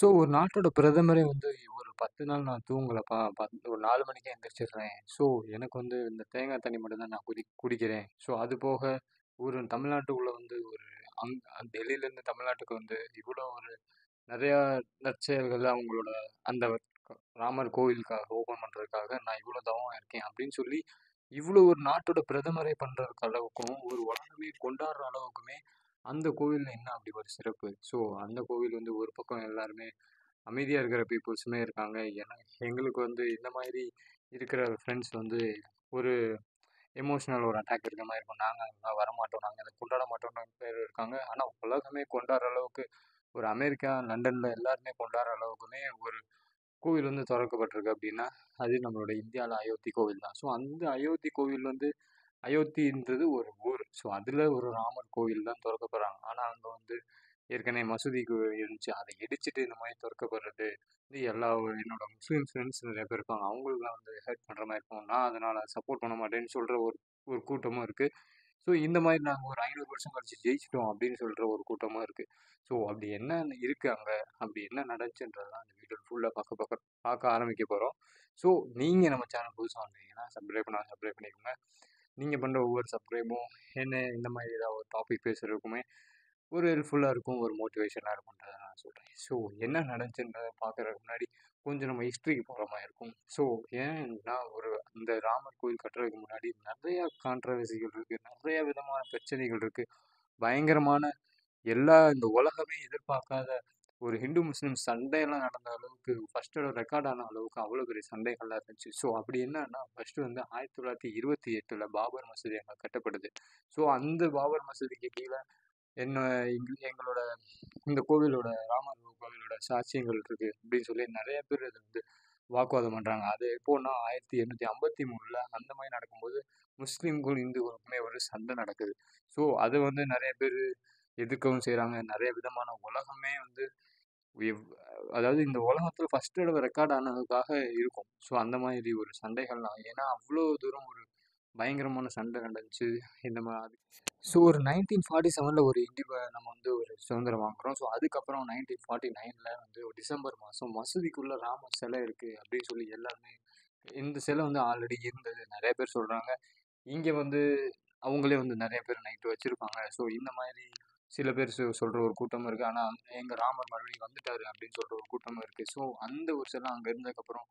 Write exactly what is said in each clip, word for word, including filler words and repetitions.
So ஒரு நாட்டோட பிரதமரே வந்து ஒரு பத்து நாள் நான் தூங்கலப்பா. பத் ஒரு நாலு மணிக்கே எந்திரிச்சிடுறேன். ஸோ எனக்கு வந்து இந்த தேங்காய் தண்ணி மட்டும் தான் நான் குடி குடிக்கிறேன். ஸோ அது போக ஒரு தமிழ்நாட்டுக்குள்ள வந்து ஒரு அங் டெல்லியிலேருந்து தமிழ்நாட்டுக்கு வந்து இவ்வளோ ஒரு நிறையா நற்செயல்கள் அவங்களோட அந்த க- ராமர் கோயிலுக்காக ஓப்பன் பண்ணுறதுக்காக நான் இவ்வளோ தவம் இருக்கேன் அப்படின்னு சொல்லி இவ்வளோ ஒரு நாட்டோட பிரதமரே பண்ணுறதுக்கு அளவுக்கும் ஒரு உலகமே கொண்டாடுற அளவுக்குமே அந்த கோவிலில் என்ன அப்படி ஒரு சிறப்பு. ஸோ அந்த கோவில் வந்து ஒரு பக்கம் எல்லாருமே அமைதியாக இருக்கிற பீப்புள்ஸுமே இருக்காங்க. ஏன்னா எங்களுக்கு வந்து இந்த மாதிரி இருக்கிற ஃப்ரெண்ட்ஸ் வந்து ஒரு எமோஷனல் ஒரு அட்டாக் இருக்கிற மாதிரி இருக்கும். நாங்கள் வரமாட்டோம், நாங்கள் அதை கொண்டாட மாட்டோம்னு பேர் இருக்காங்க. ஆனால் உலகமே கொண்டாடுற அளவுக்கு ஒரு அமெரிக்கா லண்டனில் எல்லாருமே கொண்டாடுற அளவுக்குமே ஒரு கோவில் வந்து திறக்கப்பட்டிருக்கு அப்படின்னா அது நம்மளோட இந்தியாவில் அயோத்தி கோவில் தான். ஸோ அந்த அயோத்தி கோவில் வந்து அயோத்தின்றது ஒரு ஊர். ஸோ அதில் ஒரு ராமர் கோவில் தான் திறக்கப்படுறாங்க. ஆனால் அங்கே வந்து ஏற்கனவே மசூதிக்கு இருந்துச்சு, அதை இடிச்சிட்டு இந்த மாதிரி திறக்கப்படுறது இது எல்லா என்னோட முஸ்லீம் ஃப்ரெண்ட்ஸ் நிறைய பேர் இருப்பாங்க. அவங்களுக்குலாம் வந்து ஹெல்ப் பண்ணுற மாதிரி இருக்கும். நான் அதனால் சப்போர்ட் பண்ண மாட்டேன்னு சொல்கிற ஒரு ஒரு கூட்டமும் இருக்குது. ஸோ இந்த மாதிரி நாங்கள் ஒரு ஐநூறு வருஷம் கழிச்சு ஜெயிச்சிட்டோம் அப்படின்னு சொல்கிற ஒரு கூட்டமும் இருக்குது. ஸோ அப்படி என்ன இருக்குது அங்கே, அப்படி என்ன நடந்துச்சுன்றதான் அந்த வீடியோ ஃபுல்லாக பார்க்க பார்க்க பார்க்க ஆரம்பிக்க போகிறோம். ஸோ நீங்கள் நம்ம சேனல் புதுசாக வந்தீங்கன்னா சப்ஸ்கிரைப் பண்ணால் சப்ஸ்கிரைப் பண்ணிக்கோங்க. நீங்கள் பண்ணுற ஒவ்வொரு சப்ஸ்கிரைபும் என்ன இந்த மாதிரி ஏதாவது ஒரு டாபிக் பேசுகிறதுக்குமே ஒரு ஹெல்ப்ஃபுல்லாக இருக்கும், ஒரு மோட்டிவேஷனாக இருக்கும்ன்றதை நான் சொல்கிறேன். ஸோ என்ன நடந்துச்சுன்றதை பார்க்குறதுக்கு முன்னாடி கொஞ்சம் நம்ம ஹிஸ்ட்ரிக்கு போகிற மாதிரி இருக்கும். ஸோ ஏன்னா ஒரு அந்த ராமர் கோயில் கட்டுறதுக்கு முன்னாடி நிறையா கான்ட்ரவர்சிகள் இருக்குது, நிறைய விதமான பிரச்சனைகள் இருக்குது, பயங்கரமான எல்லா இந்த உலகமே எதிர்பார்க்காத ஒரு ஹிந்து முஸ்லீம் சண்டையெல்லாம் நடந்த அளவுக்கு ஃபர்ஸ்டோட ரெக்கார்ட் ஆன அளவுக்கு அவ்வளோ பெரிய சண்டைகள்லாம் இருந்துச்சு. ஸோ அப்படி என்னன்னா ஃபர்ஸ்ட் வந்து ஆயிரத்தி தொள்ளாயிரத்தி இருபத்தி எட்டில் பாபர் மசூதி அங்கே கட்டப்படுது. ஸோ அந்த பாபர் மசூதிக்கு கீழே என்ன எங்க எங்களோட இந்த கோவிலோட ராமர் கோவிலோட சாட்சியங்கள் இருக்கு அப்படின்னு சொல்லி நிறைய பேர் இதை வந்து வாக்குவாதம் பண்றாங்க. அது எப்போன்னா ஆயிரத்தி எண்ணூத்தி ஐம்பத்தி மூணுல அந்த மாதிரி நடக்கும்போது முஸ்லீம்களும் இந்துக்களுக்குமே ஒரு சண்டை நடக்குது. ஸோ அது வந்து நிறைய பேர் எதிர்க்கவும் செய்றாங்க. நிறைய விதமான உலகமே வந்து எவ் அதாவது இந்த உலகத்துல ஃபர்ஸ்ட் தடவை ரெக்கார்ட் ஆனதுக்காக இருக்கும். ஸோ அந்த மாதிரி ஒரு சண்டைகள்லாம் ஏன்னா அவ்வளோ தூரம் ஒரு பயங்கரமான சண்டை நடந்துச்சு இந்த மாதிரி. ஸோ ஒரு நைன்டீன் ஃபார்ட்டி செவனில் ஒரு இண்டிப நம்ம வந்து ஒரு சுதந்திரம் வாங்குறோம். ஸோ அதுக்கப்புறம் நைன்டீன் ஃபார்ட்டி நைனில் வந்து ஒரு டிசம்பர் மாதம் மசூதிக்குள்ளே ராமர் சிலை இருக்குது அப்படின்னு சொல்லி எல்லாருமே இந்த சிலை வந்து ஆல்ரெடி இருந்தது நிறைய பேர் சொல்கிறாங்க. இங்கே வந்து அவங்களே வந்து நிறைய பேர் நைட்டு வச்சுருப்பாங்க. ஸோ இந்த மாதிரி சில பேர் சொ சொல்கிற ஒரு கூட்டமும் இருக்குது. ஆனால் எங்கள் ராமர் மறுபடியும் வந்துட்டாரு அப்படின்னு சொல்கிற ஒரு கூட்டமும் இருக்குது. ஸோ அந்த ஒரு சிலை அங்கே இருந்ததுக்கப்புறம்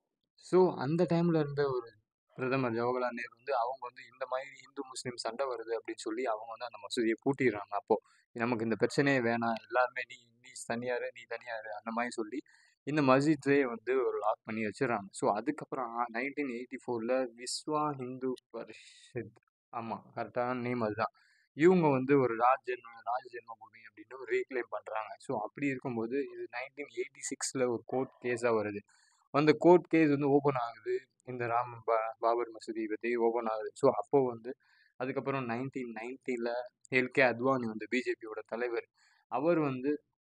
ஸோ அந்த டைமில் இருந்த ஒரு பிரதமர் ஜவஹர்லால் நேரு வந்து அவங்க வந்து இந்த மாதிரி இந்து முஸ்லீம் சண்டை வருது அப்படின்னு சொல்லி அவங்க வந்து அந்த மசூதியை பூட்டிடுறாங்க. அப்போது நமக்கு இந்த பிரச்சனையே வேணாம், எல்லாருமே நீ நீ தனியாரு நீ தனியாரு அந்த மாதிரி சொல்லி இந்த மஸ்ஜித்லேயே வந்து ஒரு லாக் பண்ணி வச்சிடறாங்க. ஸோ அதுக்கப்புறம் நைன்டீன் எயிட்டி ஃபோரில் விஸ்வா ஹிந்து பரிஷத், ஆமாம் கரெக்டான நேம் அதுதான், இவங்க வந்து ஒரு ராஜ் ஜென்ம ராஜ ஜென்மபூமி அப்படின்னு ஒரு ரீக்ளைம் பண்ணுறாங்க. ஸோ அப்படி இருக்கும்போது இது நைன்டீன் எயிட்டி சிக்ஸில் ஒரு கோர்ட் கேஸாக வருது. அந்த கோர்ட் கேஸ் வந்து ஓப்பன் ஆகுது, இந்த ராம் பா பாபர் மசூதி பற்றி ஓப்பன் ஆகுது. ஸோ அப்போது வந்து அதுக்கப்புறம் நைன்டீன் நைன்ட்டியில் எல்கே அத்வானி வந்து பிஜேபியோட தலைவர், அவர் வந்து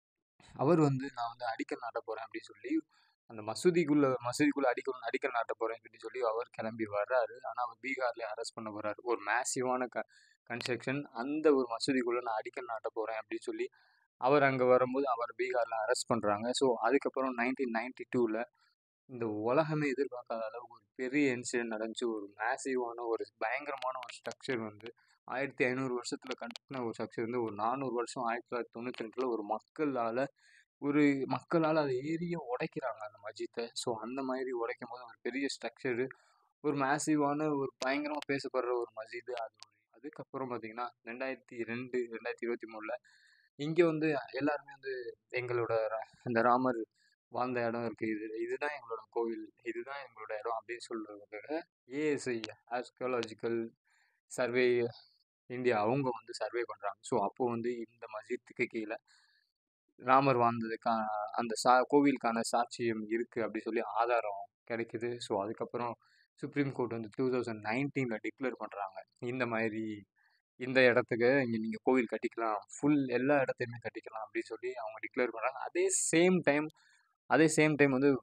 அவர் வந்து நான் வந்து அடிக்கல் நாட்ட போகிறேன் அப்படின்னு சொல்லி அந்த மசூதிக்குள்ள மசூதிக்குள்ள அடிக்கல் அடிக்கல் நாட்ட போகிறேன் அப்படின்னு சொல்லி அவர் கிளம்பி வர்றாரு. ஆனால் அவர் பீகார்லேயே அரெஸ்ட் பண்ண போகிறாரு. ஒரு மேசிவான க கன்ஸ்ட்ரக்ஷன் அந்த ஒரு மசூதிக்குள்ளே நான் அடிக்கல் நாட்ட போகிறேன் அப்படின்னு சொல்லி அவர் அங்கே வரும்போது அவர் பீகாரில் அரெஸ்ட் பண்ணுறாங்க. ஸோ அதுக்கப்புறம் நைன்டீன் நைன்டி டூவில் இந்த உலகமே எதிர்பார்க்காத அளவுக்கு ஒரு பெரிய இன்சிடென்ட் நடந்துச்சு. ஒரு மேசிவான ஒரு பயங்கரமான ஒரு ஸ்ட்ரக்சர் வந்து ஆயிரத்தி ஐநூறு வருஷத்தில் கட்டின ஒரு ஸ்ட்ரக்சர் வந்து ஒரு நானூறு வருஷம் ஆயிரத்தி தொள்ளாயிரத்தி தொண்ணூற்றி ரெண்டில் ஒரு மக்களால் ஒரு மக்களால் அதை ஏறிய உடைக்கிறாங்க அந்த மஜித்தை. ஸோ அந்த மாதிரி உடைக்கும் போது ஒரு பெரிய ஸ்ட்ரக்சரு, ஒரு மேசிவான ஒரு பயங்கரமாக பேசப்படுற ஒரு மஸ்ஜிது அது ஒரு அதுக்கப்புறம் பார்த்தீங்கன்னா ரெண்டாயிரத்தி ரெண்டு ரெண்டாயிரத்தி இருபத்தி மூணில் இங்கே வந்து எல்லாருமே வந்து எங்களோட ர- அந்த ராமர் வாழ்ந்த இடம் இருக்குது, இது இதுதான் எங்களோட கோவில், இதுதான் எங்களோட இடம் அப்படின்னு சொல்கிறத ஏஎஸ்ஐ ஆஸ்ட்ராலஜிக்கல் சர்வே இந்தியா அவங்க வந்து சர்வே பண்ணுறாங்க. ஸோ அப்போது வந்து இந்த மஸ்ஜித்துக்கு கீழே ராமர் வாழ்ந்ததுக்கான அந்த சா கோவிலுக்கான சாட்சியம் இருக்குது அப்படி சொல்லி ஆதாரம் கிடைக்குது. ஸோ அதுக்கப்புறம் சுப்ரீம் கோர்ட் வந்து டூ தௌசண்ட் நைன்டீனில் டிக்ளேர் பண்ணுறாங்க இந்த மாதிரி இந்த இடத்துக்கு இங்கே நீங்கள் கோவில் கட்டிக்கலாம், ஃபுல் எல்லா இடத்தையுமே கட்டிக்கலாம் அப்படின்னு சொல்லி அவங்க டிக்ளேர் பண்ணுறாங்க. அதே சேம் டைம் அதே சேம் டைம் வந்து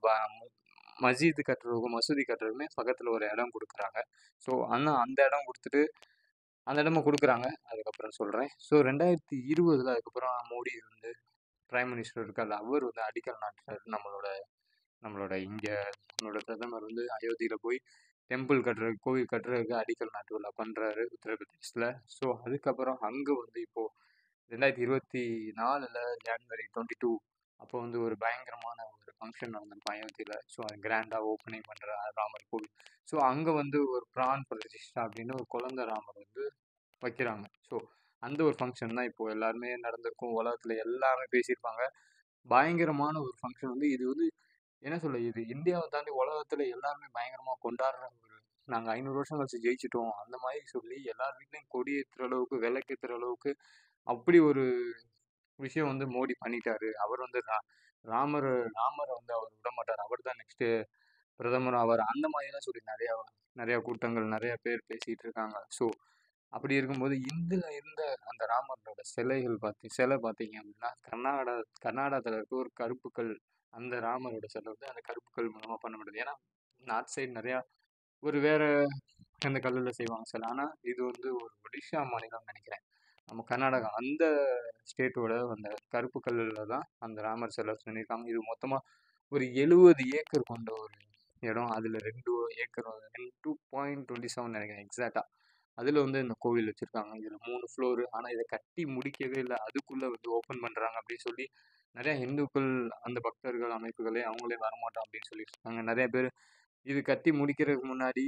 மஸ்ஜித் கட்டுறதுக்கும் மசூதி கட்டுறதுக்குமே பக்கத்தில் ஒரு இடம் கொடுக்குறாங்க. ஸோ ஆனால் அந்த இடம் கொடுத்துட்டு அந்த இடமும் கொடுக்குறாங்க, அதுக்கப்புறம் சொல்கிறேன். ஸோ ரெண்டாயிரத்தி இருபதில் அதுக்கப்புறம் மோடி வந்து பிரைம் மினிஸ்டர் இருக்கார்ல, அவர் வந்து அடிக்கல் நாட்டுறாரு. நம்மளோட நம்மளோட இங்கே நம்மளோட பிரதமர் வந்து அயோத்தியில் போய் டெம்பிள் கட்டுறதுக்கு கோவில் கட்டுறதுக்கு அடிக்கல் நாட்டு விழா பண்ணுறாரு உத்தரப்பிரதேசில். ஸோ அதுக்கப்புறம் அங்கே வந்து இப்போது ரெண்டாயிரத்தி இருபத்தி நாலில் ஜான்வரி டுவெண்ட்டி டூ அப்போ வந்து ஒரு பயங்கரமான ஒரு ஃபங்க்ஷன் நடந்திருக்கும் அயோத்தியில். ஸோ அது கிராண்டாக ஓப்பனிங் பண்ணுற ராமர் கோவில். ஸோ அங்கே வந்து ஒரு பிரான் பிரதிஷ்டா அப்படின்னு ஒரு குழந்தை ராமர் வந்து வைக்கிறாங்க. ஸோ அந்த ஒரு ஃபங்க்ஷன் தான் இப்போது எல்லாருமே நடந்திருக்கும், உலகத்தில் எல்லாமே பேசியிருப்பாங்க. பயங்கரமான ஒரு ஃபங்க்ஷன் வந்து இது வந்து என்ன சொல்ல, இது இந்தியாவை தாண்டி உலகத்தில் எல்லாருமே பயங்கரமாக கொண்டாடுற ஒரு, நாங்கள் ஐநூறு வருஷம் கழிச்சு ஜெயிச்சிட்டோம் அந்த மாதிரி சொல்லி எல்லார் வீட்லேயும் கொடி ஏற்றுற அளவுக்கு விளக்கேற்றுற அளவுக்கு அப்படி ஒரு விஷயம் வந்து மோடி பண்ணிட்டாரு. அவர் வந்து ரா ராமர் ராமரை வந்து அவர் விட மாட்டார், அவர் தான் நெக்ஸ்ட்டு பிரதமர் அவர், அந்த மாதிரிலாம் சொல்லி நிறையா நிறையா கூட்டங்கள் நிறைய பேர் பேசிகிட்டு இருக்காங்க. ஸோ அப்படி இருக்கும்போது இதில் இருந்த அந்த ராமரோட சிலைகள் பார்த்தி சிலை பார்த்தீங்க அப்படின்னா கர்நாடகா கர்நாடகத்தில் இருக்க ஒரு கருப்புக்கல், அந்த ராமரோட சிலை வந்து அந்த கருப்புக்கல் மூலமாக பண்ணப்படுது. ஏன்னா நார்த் சைடு நிறையா ஒரு வேற அந்த கல்லில் செய்வாங்க சிலை, ஆனால் இது வந்து ஒரு ஒடிஷா மாநிலம் நினைக்கிறேன், நம்ம கர்நாடகா அந்த ஸ்டேட்டோட அந்த கருப்பு கல்லில் தான் அந்த ராமர் சிலை பண்ணியிருக்காங்க. இது மொத்தமாக ஒரு எழுபது ஏக்கர் கொண்ட ஒரு இடம். அதில் ரெண்டு acre two point twenty seven நினைக்கிறேன் எக்ஸாக்டாக. அதில் வந்து இந்த கோவில் வச்சுருக்காங்க. இதில் மூணு ஃப்ளோரு, ஆனால் இதை கட்டி முடிக்கவே இல்லை, அதுக்குள்ளே வந்து ஓப்பன் பண்ணுறாங்க அப்படின்னு சொல்லி நிறையா இந்துக்கள் அந்த பக்தர்கள் அமைப்புகளே அவங்களே வரமாட்டோம் அப்படின்னு சொல்லியிருக்காங்க. நிறைய பேர் இது கட்டி முடிக்கிறதுக்கு முன்னாடி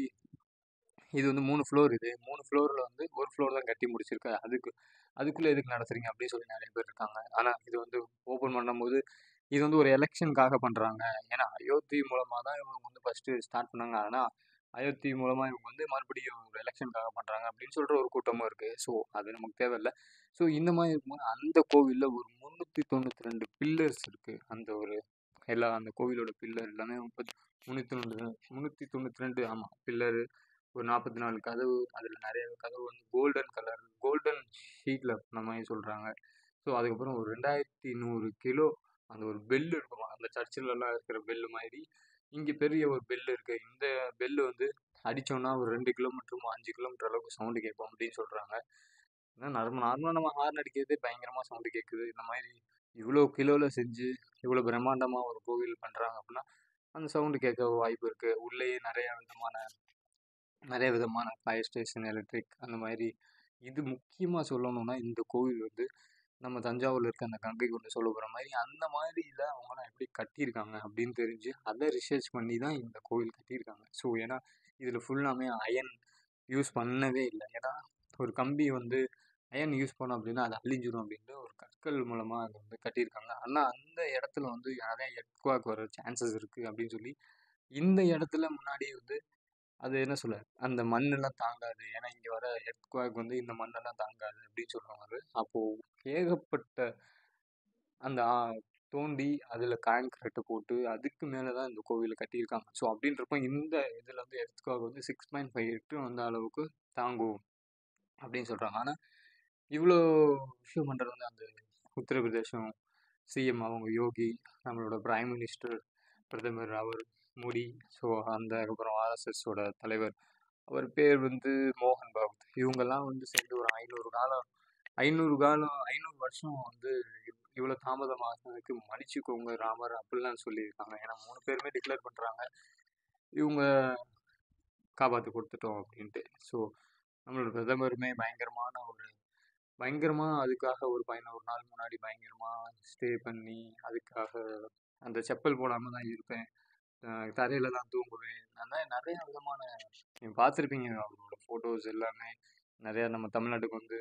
இது வந்து மூணு ஃப்ளோர், இது மூணு ஃப்ளோரில் வந்து ஒரு ஃப்ளோர் தான் கட்டி முடிச்சிருக்கு, அதுக்கு அதுக்குள்ளே எதுக்கு நடத்துறீங்க அப்படின்னு சொல்லி நிறைய பேர் இருக்காங்க. ஆனால் இது வந்து ஓப்பன் பண்ணும்போது இது வந்து ஒரு எலெக்ஷனுக்காக பண்ணுறாங்க. ஏன்னா அயோத்தி மூலமாக தான் இவங்க வந்து ஃபஸ்ட்டு ஸ்டார்ட் பண்ணாங்க, ஆனால் அயோத்தி மூலமாக இவங்க வந்து மறுபடியும் ஒரு எலெக்ஷனுக்காக பண்ணுறாங்க அப்படின்னு சொல்கிற ஒரு கூட்டமும் இருக்குது. ஸோ அது நமக்கு தேவையில்லை. ஸோ இந்த மாதிரி இருக்கும்போது அந்த கோவிலில் ஒரு முந்நூற்றி தொண்ணூற்றி ரெண்டு பில்லர்ஸ் இருக்குது. அந்த ஒரு எல்லா அந்த கோவிலோட பில்லர் எல்லாமே முப்பத்தி முந்நூற்றி தொண்ணூறு முந்நூற்றி தொண்ணூற்றி ரெண்டு ஆமாம் பில்லரு, ஒரு நாற்பத்தி நாலு கதவு, அதில் நிறைய கதவு வந்து கோல்டன் கலர் கோல்டன் ஷீட்டில் பண்ண மாதிரி சொல்கிறாங்க. ஸோ அதுக்கப்புறம் ஒரு ரெண்டாயிரத்தி நூறு கிலோ அந்த ஒரு பெல்லு இருக்குமா, அந்த சர்ச்சிலலாம் இருக்கிற பெல்லு மாதிரி இங்கே பெரிய ஒரு பெல்லு இருக்குது. இந்த பெல்லு வந்து அடித்தோன்னா ஒரு ரெண்டு கிலோமீட்டரும் அஞ்சு கிலோமீட்டர் அளவுக்கு சவுண்டு கேட்கும் அப்படின்னு சொல்கிறாங்க. ஏன்னா நார்மல் நார்மலாக நம்ம ஹார்ன் அடிக்கிறதே பயங்கரமாக சவுண்டு கேட்குது, இந்த மாதிரி இவ்வளோ கிலோவில் செஞ்சு இவ்வளோ பிரம்மாண்டமாக ஒரு கோவில் பண்ணுறாங்க அப்படின்னா அந்த சவுண்டு கேட்க வாய்ப்பு இருக்குது. உள்ளேயே நிறைய விதமான நிறைய விதமான ஃபயர் ஸ்டேஷன், எலக்ட்ரிக் அந்த மாதிரி. இது முக்கியமாக சொல்லணும்னா இந்த கோவில் வந்து நம்ம தஞ்சாவூரில் இருக்க அந்த கங்கை கொண்ட சோழபுரம் மாதிரி அந்த மாதிரியில் அவங்களாம் எப்படி கட்டியிருக்காங்க அப்படின்னு தெரிஞ்சு அதை ரிசர்ச் பண்ணி தான் இந்த கோவில் கட்டியிருக்காங்க. ஸோ ஏன்னா இதில் ஃபுல்லாமே அயன் யூஸ் பண்ணவே இல்லை. ஏன்னா ஒரு கம்பி வந்து அயன் யூஸ் பண்ணோம் அப்படின்னா அது அழிஞ்சிடும் அப்படின்ட்டு ஒரு கற்கள் மூலமாக அதை வந்து கட்டியிருக்காங்க. ஆனால் அந்த இடத்துல வந்து நிறைய எர்த்குவாக் வர சான்சஸ் இருக்குது அப்படின்னு சொல்லி இந்த இடத்துல முன்னாடியே வந்து அது என்ன சொல்ல, அந்த மண்ணெல்லாம் தாங்காது, ஏன்னா இங்கே வர எர்த்குவாக் வந்து இந்த மண்ணெல்லாம் தாங்காது அப்படின்னு சொல்லுவாங்க. அப்போது ஏகப்பட்ட அந்த தோண்டி அதில் கான்கிரீட்டை போட்டு அதுக்கு மேலே தான் இந்த கோவிலை கட்டியிருக்காங்க. ஸோ அப்படின்றப்ப இந்த இதில் வந்து எர்த்குவாக் வந்து சிக்ஸ் பாயிண்ட் ஃபைவ் எட்டு வந்த அளவுக்கு தாங்கும் அப்படின்னு சொல்கிறாங்க. ஆனால் இவ்வளோ விஷயம் பண்ணுறது வந்து அந்த உத்தரப்பிரதேசம் சிஎம் அவங்க யோகி, நம்மளோட பிரைம் மினிஸ்டர் பிரதமர் அவர் மோடி, ஸோ அந்த அப்புறம் ஆர்எஸ்எஸோட தலைவர் அவர் பேர் வந்து மோகன் பகவத், இவங்கெல்லாம் வந்து சேர்ந்து ஒரு ஐநூறு காலம் ஐநூறு காலம் ஐநூறு வருஷம் வந்து இவ்வளோ தாமதமாகிறதுக்கு மன்னிச்சுக்கோங்க ராமர் அப்படிலாம் சொல்லியிருக்காங்க. ஏன்னா மூணு பேருமே டிக்ளேர் பண்ணுறாங்க இவங்க காப்பாற்றி கொடுத்துட்டோம் அப்படின்ட்டு. ஸோ நம்மளோட பிரதமருமே பயங்கரமான ஒரு பயங்கரமாக அதுக்காக ஒரு பதினோரு நாள் முன்னாடி பயங்கரமாக ஸ்டே பண்ணி அதுக்காக அந்த செப்பல் போடாமல் தான் இருப்பேன், தரையில் தான் தூங்குவேன், அதனால் நிறைய விதமான நீங்கள் பார்த்துருப்பீங்க அவரோட ஃபோட்டோஸ் எல்லாமே. நிறையா நம்ம தமிழ்நாட்டுக்கு வந்து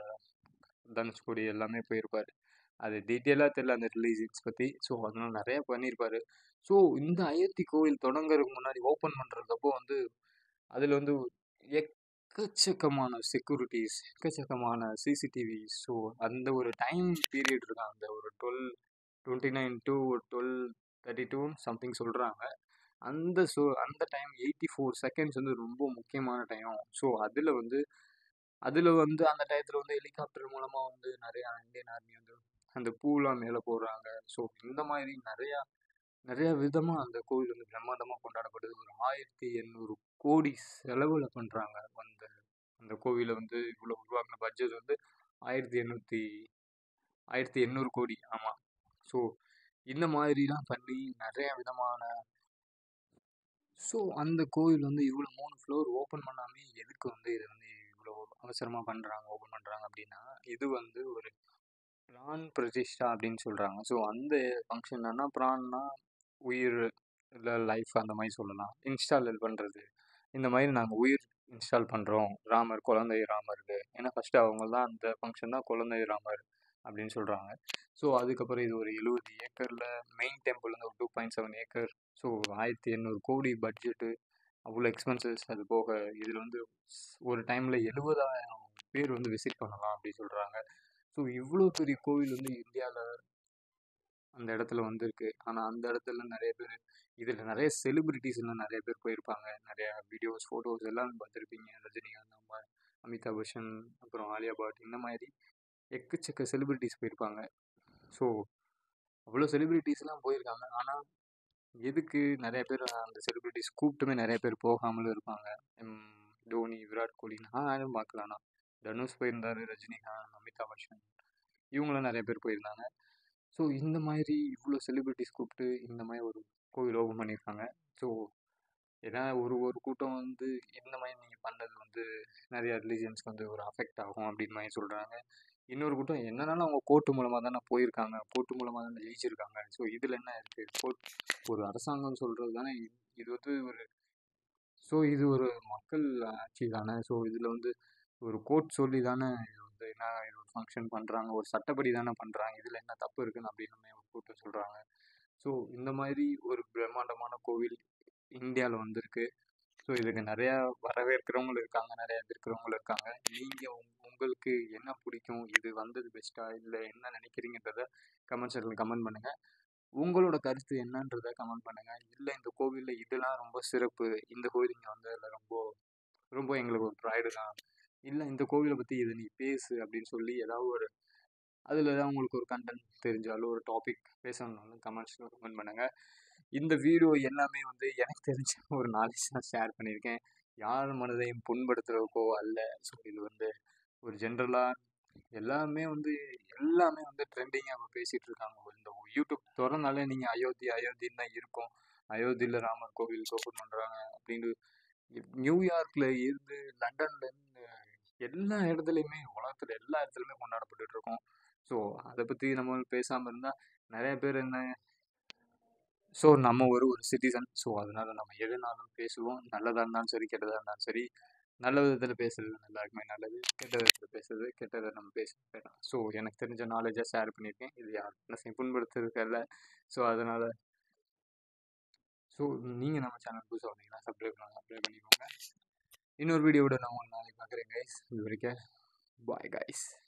தனுஷ்கோடி எல்லாமே போயிருப்பார், அது டீட்டெயிலாக தெரியல அந்த ரிலீஜன்ஸ் பற்றி. ஸோ அதனால் நிறையா பண்ணியிருப்பார். ஸோ இந்த அயோத்தி கோவில் தொடங்குறதுக்கு முன்னாடி ஓப்பன் பண்ணுறதுக்கப்போ வந்து அதில் வந்து எக்கச்சக்கமான செக்யூரிட்டிஸ், எக்கச்சக்கமான சிசிடிவி. ஸோ அந்த ஒரு டைம் பீரியட் இருக்கும், அந்த ஒரு twelve twenty nine to twelve thirty two something சொல்கிறாங்க. அந்த ஸோ அந்த டைம் எயிட்டி ஃபோர் செகண்ட்ஸ் வந்து ரொம்ப முக்கியமான டைம். ஸோ அதில் வந்து அதில் வந்து அந்த டயத்தில் வந்து ஹெலிகாப்டர் மூலமாக வந்து நிறையா இந்தியன் ஆர்மி வந்து அந்த பூலாம் மேலே போடுறாங்க. ஸோ இந்த மாதிரி நிறையா நிறையா விதமாக அந்த கோவில் வந்து பிரம்மாண்டமாக கொண்டாடப்படுது. ஒரு ஆயிரத்தி எண்ணூறு கோடி செலவில் பண்ணுறாங்க அந்த அந்த கோவிலை வந்து. இவ்வளோ உருவாக்கின பட்ஜெட் வந்து ஆயிரத்தி எண்ணூற்றி ஆயிரத்தி எண்ணூறு கோடி ஆமாம் ஸோ இந்த மாதிரிலாம் பண்ணி நிறைய விதமான ஸோ அந்த கோவில் வந்து இவ்வளோ மூணு ஃப்ளோர் ஓப்பன் பண்ணாமே எதுக்கு வந்து இது வந்து இவ்வளோ அவசரமாக பண்ணுறாங்க ஓப்பன் பண்ணுறாங்க அப்படின்னா இது வந்து ஒரு பிரான் பிரதிஷ்டா அப்படின்னு சொல்கிறாங்க. ஸோ அந்த ஃபங்க்ஷன் என்னன்னா பிரான்னா உயிர் இல்லை லைஃப் அந்த மாதிரி சொல்லலாம். இன்ஸ்டால் பண்ணுறது இந்த மாதிரி நாங்கள் உயிர் இன்ஸ்டால் பண்ணுறோம் ராமர் குழந்தை ராமருக்கு. ஏன்னா ஃபஸ்ட்டு அவங்க தான் அந்த ஃபங்க்ஷன் தான் குழந்தை ராமர் அப்படின்னு சொல்கிறாங்க. ஸோ அதுக்கப்புறம் இது ஒரு எழுபது ஏக்கரில் மெயின் டெம்பிள் வந்து ஒரு two point seven acre. So ஆயிரத்தி எண்ணூறு கோடி பட்ஜெட்டு, அவ்வளோ எக்ஸ்பென்சஸ். அது போக இதில் வந்து ஒரு டைமில் எழுபதாயிரம் பேர் வந்து விசிட் பண்ணலாம் அப்படின்னு சொல்கிறாங்க. ஸோ இவ்வளோ பெரிய கோவில் வந்து இந்தியாவில் அந்த இடத்துல வந்திருக்கு. ஆனால் அந்த இடத்துல நிறைய பேர் இதில் நிறைய செலிப்ரிட்டிஸ் எல்லாம் நிறைய பேர் போயிருப்பாங்க. நிறையா வீடியோஸ் ஃபோட்டோஸ் எல்லாம் பார்த்துருப்பீங்க. ரஜினிகாந்த், நம்ம அமிதாப் பச்சன், அப்புறம் ஆலியா பட், இந்த மாதிரி எக்கச்சக்க செலிப்ரிட்டிஸ் போயிருப்பாங்க. ஸோ அவ்வளோ செலிப்ரிட்டிஸ்லாம் போயிருக்காங்க. ஆனால் எதுக்கு நிறைய பேர் அந்த செலிப்ரிட்டிஸ் கூப்பிட்டுமே நிறைய பேர் போகாமலும் இருப்பாங்க. தோனி, விராட் கோலி, நான் யாரும் பார்க்கலாம்னா தனுஷ் போயிருந்தார், ரஜினிகாந்த், அமிதாப் பச்சன், இவங்களாம் நிறைய பேர் போயிருந்தாங்க. ஸோ இந்த மாதிரி இவ்வளோ செலிப்ரிட்டிஸ் கூப்பிட்டு இந்த மாதிரி ஒரு கோவில் ஓப்பன் பண்ணியிருக்காங்க. ஸோ ஏன்னா ஒரு ஒரு கூட்டம் வந்து இந்த மாதிரி நீங்கள் பண்ணது வந்து நிறையா ரிலீஜியன்ஸ்க்கு வந்து ஒரு அஃபெக்ட் ஆகும் அப்படின்னு மாதிரி சொல்கிறாங்க. இன்னொரு கூட்டம் என்னன்னாலும் அவங்க கோர்ட்டு மூலமாக தானே போயிருக்காங்க, கோர்ட்டு மூலமாக தானே ஜெயிச்சிருக்காங்க. ஸோ இதில் என்ன இருக்குது, கோர்ட் ஒரு அரசாங்கம் சொல்கிறது தானே இது வந்து ஒரு ஸோ இது ஒரு மக்கள் ஆட்சி தானே. ஸோ இதில் வந்து ஒரு கோர்ட் சொல்லி தானே இது வந்து என்ன இது ஒரு ஃபங்க்ஷன் பண்ணுறாங்க, ஒரு சட்டப்படி தானே பண்ணுறாங்க, இதில் என்ன தப்பு இருக்குன்னு அப்படின்னு ஒரு கூட்டம் சொல்கிறாங்க. ஸோ இந்த மாதிரி ஒரு பிரம்மாண்டமான கோவில் இந்தியாவில் வந்திருக்கு. ஸோ இதுக்கு நிறையா வரவேற்கிறவங்களும் இருக்காங்க, நிறையா எதிர்க்கிறவங்களும் இருக்காங்க. நீங்கள் உங்களுக்கு என்ன பிடிக்கும், இது வந்தது பெஸ்ட்டாக இல்லை என்ன நினைக்கிறீங்கன்றத கமெண்ட் செக்ஷனில் கமெண்ட் பண்ணுங்கள். உங்களோட கருத்து என்னன்றதை கமெண்ட் பண்ணுங்கள். இல்லை இந்த கோவிலில் இதெல்லாம் ரொம்ப சிறப்பு, இந்த கோவில் இங்கே வந்ததில் ரொம்ப ரொம்ப எங்களுக்கு ஒரு ப்ரைடு தான், இல்லை இந்த கோவிலை பற்றி இதை நீ பேசு அப்படின்னு சொல்லி ஏதாவது ஒரு அதில் ஏதாவது உங்களுக்கு ஒரு கண்டென்ட் தெரிஞ்சாலும் ஒரு டாபிக் பேசணுன்னாலும் கமெண்ட்ஸில் கமெண்ட் பண்ணுங்கள். இந்த வீடியோ எல்லாமே வந்து எனக்கு தெரிஞ்ச ஒரு நாலேஜ் தான் ஷேர் பண்ணியிருக்கேன், யார் மனதையும் புண்படுத்துகிறதுக்கோ அல்ல. ஸோ இது வந்து ஒரு ஜென்ரலாக எல்லாமே வந்து எல்லாமே வந்து ட்ரெண்டிங்காக இப்போ பேசிகிட்டு இருக்காங்க. இந்த யூடியூப் திறந்தாலே நீங்கள் அயோத்தி அயோத்தின்னு தான் இருக்கும். அயோத்தியில் ராமர் கோவில் ஓப்பன் பண்ணுறாங்க அப்படின்னு நியூயார்க்கில் இருந்து லண்டன்லேருந்து எல்லா இடத்துலையுமே உலகத்தில் எல்லா இடத்துலையுமே கொண்டாடப்பட்டு இருக்கோம். ஸோ அதை பற்றி நம்ம பேசாமல் இருந்தால் நிறைய பேர் என்ன ஸோ நம்ம ஒரு ஒரு சிட்டிசன். ஸோ அதனால் நம்ம எதுனாலும் பேசுவோம், நல்லதாக இருந்தாலும் சரி கெட்டதாக இருந்தாலும் சரி. நல்ல விதத்தில் பேசுறது எல்லாருக்குமே நல்லது, கெட்ட விதத்தில் பேசுறது கெட்டதை நம்ம பேச வேண்டாம். ஸோ எனக்கு தெரிஞ்ச நாலேஜாக ஷேர் பண்ணியிருக்கேன், இது யாரும் புண்படுத்துறதுக்கல்ல. ஸோ அதனால் ஸோ நீங்கள் நம்ம சேனல் புதுசாக வந்தீங்கன்னா சப்ஸ்கிரைப் பண்ண சப்ஸ்கிரைப் பண்ணிக்கோங்க. இன்னொரு வீடியோவோட நான் உங்களை நாளைக்கு பார்க்குறேன் கைஸ். இது வரைக்கும் பாய் கைஸ்.